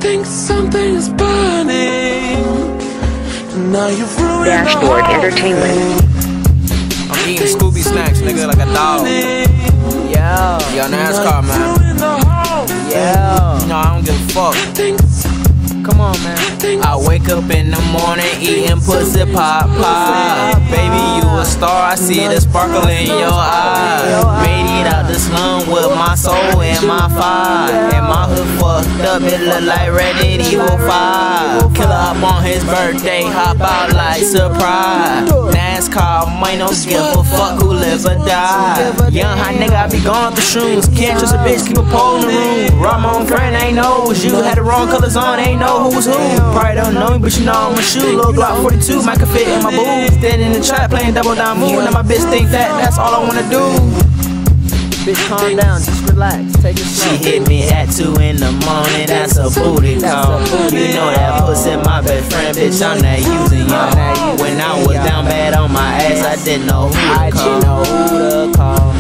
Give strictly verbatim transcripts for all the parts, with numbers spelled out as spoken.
think something is burning. Now you've ruined Dashboard Entertainment. I'm eating Scooby snacks, nigga, like a dog. Yeah. Yo, NASCAR, man. Yeah. No, I don't give a fuck. Come on, man. I wake up in the morning eating pussy pop pop. Baby, you a star, I see the sparkle in your eye. Made it out the slum with my soul and my fire. And my hood fucked up, it look like Resident Evil five. Killer up on his birthday, hop out like surprise. NASCAR, might don't give a fuck who live or die. Young hot nigga, I be going through shrooms. Can't trust a bitch, keep a pole in the room. Rob my own friend, ain't know it was you. Had the wrong colors on, ain't know who was who. Probably don't know me, but you know I'm a shoe. Little Glock forty-two, might can fit in my boots. Standing in the trap, playing double down move. Now my bitch think that, that's all I wanna do. Bitch, calm down, just relax, take it slow. She hit me at two in the morning, that's a booty call. You know that pussy my best friend, bitch, I'm not using y'all. When I was down bad on my ass, I didn't know who to call. I didn't know who to call.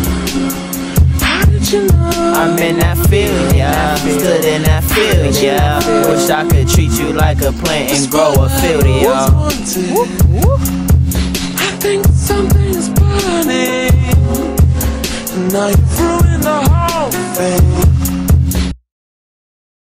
I'm in that field, yeah. Stood in that field, yeah. Wish I could treat you like a plant and grow a field, y'all. I think something is burning. Now you've ruined the whole thing.